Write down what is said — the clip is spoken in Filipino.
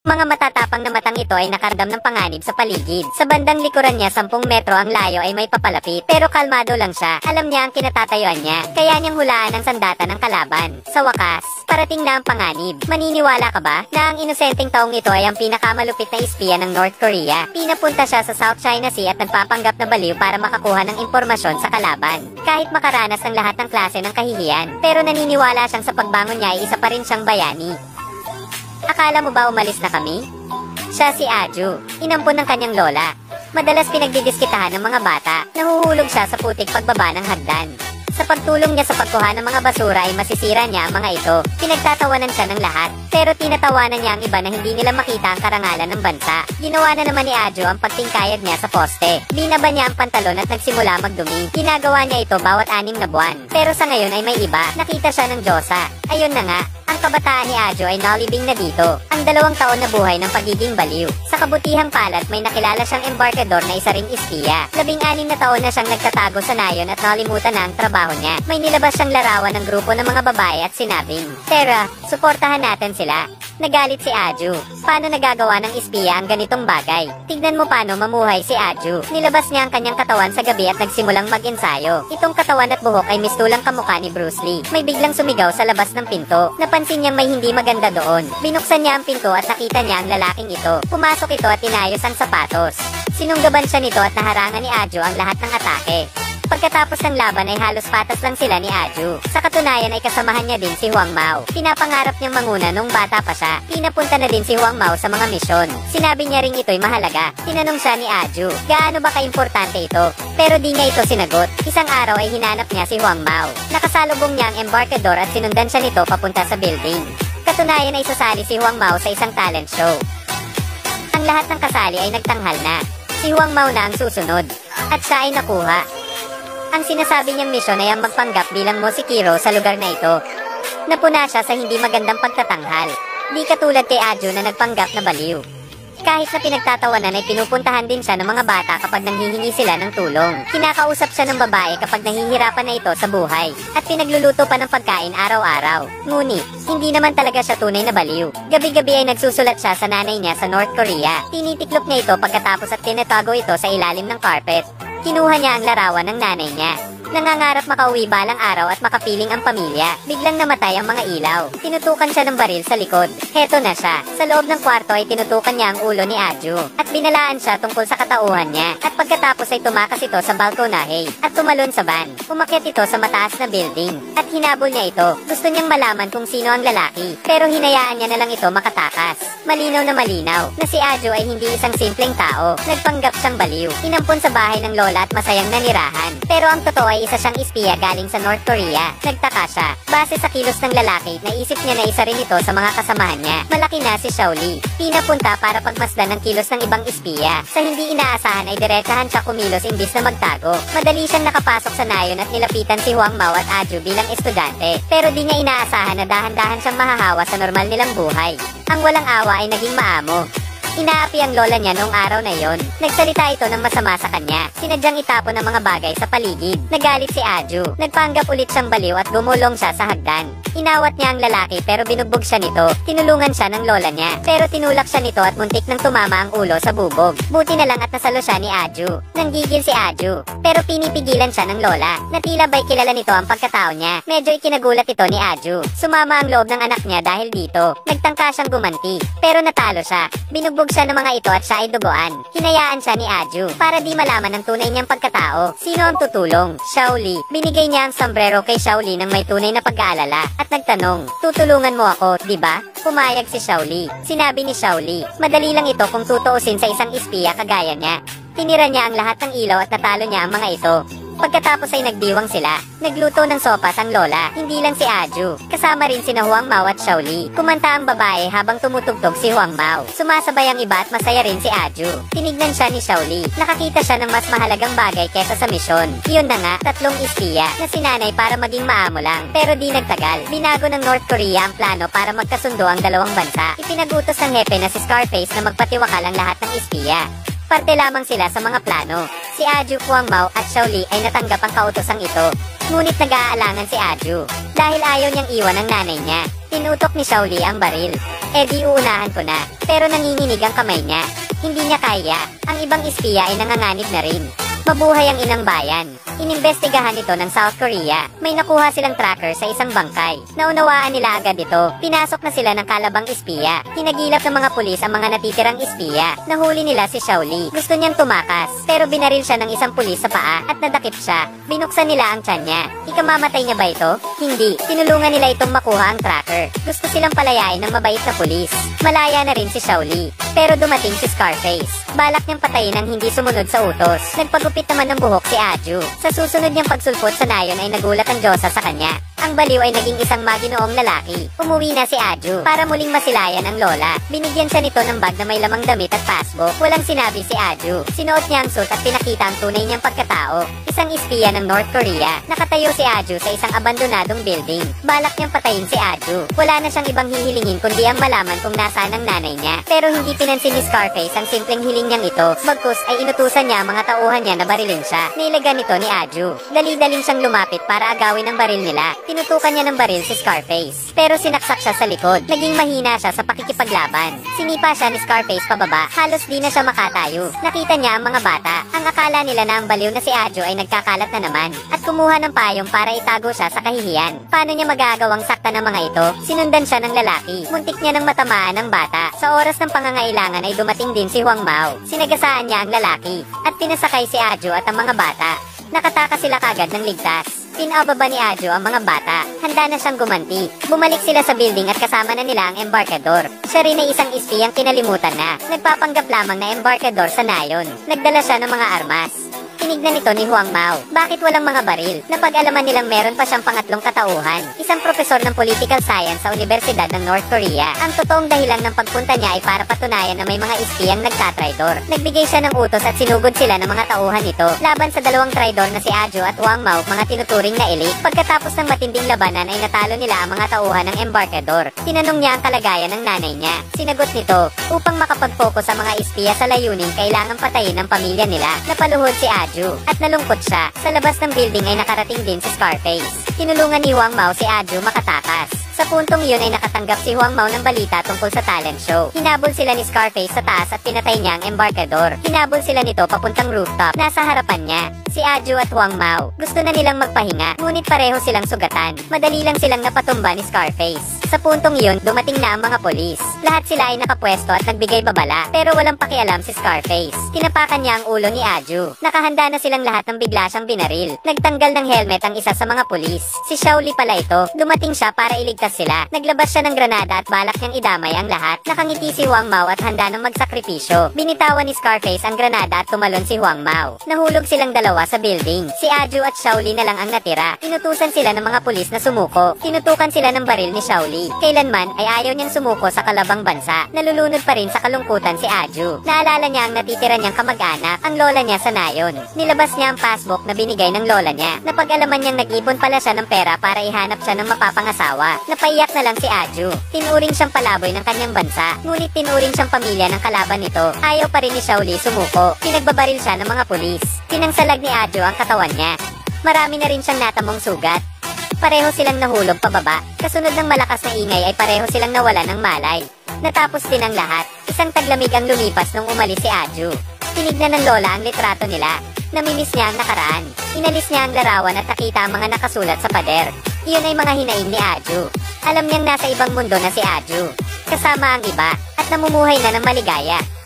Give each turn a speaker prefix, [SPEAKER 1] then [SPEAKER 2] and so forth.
[SPEAKER 1] Mga matatapang na matang ito ay nakaramdam ng panganib sa paligid. Sa bandang likuran niya 10 metro ang layo ay may papalapit. Pero kalmado lang siya. Alam niya ang kinatatayuan niya. Kaya niyang hulaan ang sandata ng kalaban. Sa wakas, parating na ang panganib. Maniniwala ka ba na ang inosenteng taong ito ay ang pinakamalupit na ispiya ng North Korea? Pinapunta siya sa South China Sea at nagpapanggap na baliw para makakuha ng impormasyon sa kalaban. Kahit makaranas ng lahat ng klase ng kahihiyan, pero naniniwala siyang sa pagbangon niya ay isa pa rin siyang bayani. Akala mo ba umalis na kami? Siya si Aju, inampon ng kanyang lola. Madalas pinagdidiskitahan ng mga bata, nahuhulog siya sa putik pagbaba ng hagdan. Sa pagtulong niya sa pagkuha ng mga basura ay masisira niya ang mga ito. Pinagtatawanan siya ng lahat, pero tinatawanan niya ang iba na hindi nila makita ang karangalan ng bansa. Ginawa na naman ni Aju ang pagtingkayad niya sa poste. Binaba niya ang pantalon at nagsimula magdumi. Ginagawa niya ito bawat 6 na buwan. Pero sa ngayon ay may iba, nakita siya ng Diyosa. Ayun na nga, ang kabataan ni Aju ay nalibing na dito. Ang 2 taon na buhay ng pagiging baliw. Sa kabutihang palad may nakilala siyang embarkador na isa ring ispiya. 16 na taon na siyang nagtatago sa nayon at nalimutan na ang trabaho niya. May nilabas siyang larawan ng grupo ng mga babae at sinabing, "Tara, suportahan natin sila." Nagalit si Aju. Paano nagagawa ng ispiya ang ganitong bagay? Tignan mo paano mamuhay si Aju. Nilabas niya ang kanyang katawan sa gabi at nagsimulang mag-ensayo. Itong katawan at buhok ay mistulang kamukha ni Bruce Lee. May biglang sumigaw sa labas ng pinto. Napansin niyang may hindi maganda doon. Binuksan niya ang pinto at nakita niya ang lalaking ito. Pumasok ito at inayos ang sapatos. Sinunggaban siya nito at naharangan ni Aju ang lahat ng atake. Pagkatapos ng laban ay halos patas lang sila ni Aju. Sa katunayan ay kasamahan niya din si Huang Mao. Pinapangarap niyang manguna nung bata pa siya. Pinapunta na din si Huang Mao sa mga misyon. Sinabi niya ring ito'y mahalaga. Tinanong siya ni Aju, gaano ba kaimportante ito? Pero di niya ito sinagot. Isang araw ay hinanap niya si Huang Mao. Nakasalubong niya ang embarkador at sinundan siya nito papunta sa building. Katunayan ay sasali si Huang Mao sa isang talent show. Ang lahat ng kasali ay nagtanghal na. Si Huang Mao na ang susunod. At siya ay nakuha. Ang sinasabi niyang misyon ay ang magpanggap bilang musikero sa lugar na ito. Napuna siya sa hindi magandang pagtatanghal. Di katulad kay Aju na nagpanggap na baliw. Kahit na pinagtatawanan ay pinupuntahan din siya ng mga bata kapag nanghihingi sila ng tulong. Kinakausap siya ng babae kapag nahihirapan na ito sa buhay. At pinagluluto pa ng pagkain araw-araw. Ngunit, hindi naman talaga siya tunay na baliw. Gabi-gabi ay nagsusulat siya sa nanay niya sa North Korea. Tinitiklop niya ito pagkatapos at tinatago ito sa ilalim ng carpet. Kinuha niya ang larawan ng nanay niya. Nangangarap makauwi balang araw at makapiling ang pamilya. Biglang namatay ang mga ilaw. Tinutukan siya ng baril sa likod. Heto na siya. Sa loob ng kwarto ay tinutukan niya ang ulo ni Aju. At binalaan siya tungkol sa katauhan niya. At pagkatapos ay tumakas ito sa balkonahe. At tumalon sa van. Umakyat ito sa mataas na building. At hinabol niya ito. Gusto niyang malaman kung sino ang lalaki. Pero hinayaan niya na lang ito makatakas. Malinaw na si Aju ay hindi isang simpleng tao. Nagpanggap siyang baliw. Inampon sa bahay ng lola at masayang nanirahan. Pero ang totoo ay isa siyang ispiya galing sa North Korea. Nagtaka siya. Base sa kilos ng lalaki, naisip niya na isa rin ito sa mga kasamahan niya. Malaki na si Shaoli. Pinapunta para pagmasdan ng kilos ng ibang ispiya. Sa hindi inaasahan ay diretsahan siya kumilos imbis na magtago. Madali siyang nakapasok sa nayon at nilapitan si Huang Mao at Aju bilang estudyante. Pero di niya inaasahan na dahan-dahan siyang mahahawa sa normal nilang buhay. Ang walang awa ay naging maamo. Inaapi ang lola niya noong araw na yon. Nagsalita ito ng masama sa kanya. Sinadyang itapon ang mga bagay sa paligid. Nagalit si Aju. Nagpanggap ulit siyang baliw at gumulong siya sa hagdan. Inawat niya ang lalaki pero binugbog siya nito. Tinulungan siya ng lola niya. Pero tinulak siya nito at muntik nang tumama ang ulo sa bubog. Buti na lang at nasalo siya ni Aju. Nanggigil si Aju. Pero pinipigilan siya ng lola. Na tila ba'y kilala nito ang pagkatao niya. Medyo ikinagulat ito ni Aju. Sumama ang loob ng anak niya dahil dito. Nagtangka siyang gumanti. Pero natalo siya. Binugbog sa ng mga ito at siya ay duguan. Hinayaan siya ni Aju para di malaman ang tunay niyang pagkatao. Sino ang tutulong? Shaoli. Binigay niya ang sombrero kay Shaoli nang may tunay na pag-aalala at nagtanong, "Tutulungan mo ako, di ba?" Pumayag si Shaoli. Sinabi ni Shaoli, madali lang ito kung tutuusin sa isang ispiya kagaya niya. Tinira niya ang lahat ng ilaw at natalo niya ang mga ito. Pagkatapos ay nagdiwang sila. Nagluto ng sopas ang lola, hindi lang si Aju. Kasama rin sina Huang Mao at Shaoli. Kumanta ang babae habang tumutugtog si Huang Mao. Sumasabay ang iba at masaya rin si Aju. Tinignan siya ni Shaoli. Nakakita siya ng mas mahalagang bagay kesa sa misyon. Iyon na nga, 3 ispiya na sinanay para maging maamo lang. Pero di nagtagal. Binago ng North Korea ang plano para magkasundo ang dalawang bansa. Ipinagutos ng hepe na si Scarface na magpatiwakal ang lahat ng ispiya. Parte lamang sila sa mga plano. Si Aju, Huang Mao at Xiaoli ay natanggap ang kautosang ito. Ngunit nag-aalangan si Aju dahil ayaw niyang iwan ang nanay niya. Tinutok ni Xiaoli ang baril. Di uunahan ko na, pero nanginginig ang kamay niya. Hindi niya kaya. Ang ibang ispiya ay nanganganib na rin. Mabuhay ang inang bayan. Inimbestigahan ito ng South Korea. May nakuha silang tracker sa isang bangkay. Naunawaan nila agad ito. Pinasok na sila ng kalabang ispiya. Hinagilap ng mga pulis ang mga natitirang ispiya. Nahuli nila si Xiaoli. Gusto niyang tumakas, pero binaril siya ng isang pulis sa paa at nadakip siya. Binuksan nila ang tiyan niya. Ikamamatay niya ba ito? Hindi. Tinulungan nila itong makuha ang tracker. Gusto silang palayain ng mabait na pulis. Malaya na rin si Xiaoli. Pero dumating si Scarface. Balak niyang patayin ang hindi sumunod sa utos. Nagpagupit naman ng buhok si Aju. Sa susunod niyang pagsulpot sa nayon ay nagulat ang Diyosa sa kanya. Ang baliw ay naging isang maginoong lalaki. Umuwi na si Aju para muling masilayan ang lola. Binigyan siya nito ng bag na may lamang damit at passbook. Walang sinabi si Aju. Sinuot niya ang suit at pinakita ang tunay niyang pagkatao. Isang ispiya ng North Korea. Nakatayo si Aju sa isang abandonadong building. Balak niyang patayin si Aju. Wala na siyang ibang hihilingin kundi ang malaman kung nasaan ang nanay niya. Pero hindi pinansin ni Scarface ang simpleng hiling niyang ito. Bagkus ay inutusan niya ang mga tauhan niya na barilin siya. Nilagan nito ni Aju. Dali-daling siyang lumapit para agawin ang baril nila. Tinutukan niya ng baril si Scarface. Pero sinaksak siya sa likod. Naging mahina siya sa pakikipaglaban. Sinipa siya ni Scarface pababa. Halos di na siya makatayo. Nakita niya ang mga bata. Ang akala nila na ang baliw na si Aju ay nagkakalat na naman. At kumuha ng payong para itago siya sa kahihiyan. Paano niya magagawang sakta ng mga ito? Sinundan siya ng lalaki. Muntik niya nang matamaan ng bata. Sa oras ng pangangailangan ay dumating din si Huang Mao. Sinagasaan niya ang lalaki. At pinasakay si Aju at ang mga bata. Nakataka sila kagad ng ligtas. Pinababa ni Aju ang mga bata. Handa na siyang gumanti. Bumalik sila sa building at kasama na nila ang embarkador. Siya rin ay isang ispiyang kinalimutan na. Nagpapanggap lamang na embarkador sa nayon. Nagdala siya ng mga armas. Tinignan ito ni Huang Mao. Bakit walang mga baril? Napag-alaman nilang meron pa siyang pangatlong katauhan. Isang profesor ng political science sa Universidad ng North Korea. Ang totoong dahilan ng pagpunta niya ay para patunayan na may mga ispiyang nagtatraidor. Nagbigay siya ng utos at sinugod sila ng mga tauhan nito. Laban sa dalawang traidor na si Aju at Huang Mao, mga tinuturing na elite. Pagkatapos ng matinding labanan ay natalo nila ang mga tauhan ng embarkador. Tinanong niya ang kalagayan ng nanay niya. Sinagot nito, upang makapag-focus sa mga ispiya sa layunin, kailangang patayin ang pamilya nila. Napaluhod si Aju at nalungkot siya. Sa labas ng building ay nakarating din si Scarface. Tinulungan ni Huang Mao si Aju makatakas. Sa puntong iyon ay nakatanggap si Huang Mao ng balita tungkol sa talent show. Hinabol sila ni Scarface sa taas at pinatay niya ang embarkador. Hinabol sila nito papuntang rooftop. Nasa harapan niya si Aju at Huang Mao. Gusto na nilang magpahinga, ngunit pareho silang sugatan. Madali lang silang napatumba ni Scarface. Sa puntong iyon, dumating na ang mga polis. Lahat sila ay nakapwesto at nagbigay babala, pero walang pakialam si Scarface. Tinapakan niya ang ulo ni Aju. Nakahanda na silang lahat ng bigla siyang binaril. Nagtanggal ng helmet ang isa sa mga pulis. Si Xiaoli pala ito. Dumating siya para iligtas sila. Naglabas siya ng granada at balak niyang idamay ang lahat. Nakangiti si Huang Mao at handa ng magsakripisyo. Binitawan ni Scarface ang granada at tumalon si Huang Mao. Nahulog silang dalawa sa building. Si Aju at Xiaoli na lang ang natira. Inutusan sila ng mga pulis na sumuko. Tinutukan sila ng baril ni Xiaoli. Kailanman ay ayaw niyang sumuko sa kalabang bansa. Nalulunod pa rin sa kalungkutan si Aju. Naalala niya ang natitira niyang kamag-anak, ang lola niya sa nayon. Nilabas niya ang passbook na binigay ng lola niya. Napag-alaman niyang nag-ipon pala siya ng pera para ihanap siya ng mapapangasawa. Napaiyak na lang si Aju. Tinuring siyang palaboy ng kanyang bansa. Ngunit tinuring siyang pamilya ng kalaban nito. Ayaw pa rin ni Xiaoli sumuko. Pinagbabaril siya ng mga pulis. Pinangsalag ni Aju ang katawan niya. Marami na rin siyang natamong sugat. Pareho silang nahulog pababa. Kasunod ng malakas na ingay ay pareho silang nawala ng malay. Natapos din ang lahat. Isang taglamig ang lumipas nung umalis si Aju. Tinignan ng lola ang litrato nila. Namimiss niya ang nakaraan. Inalis niya ang larawan at nakita ang mga nakasulat sa pader. Iyon ay mga hinaing ni Aju. Alam niyang nasa ibang mundo na si Aju. Kasama ang iba at namumuhay na ng maligaya.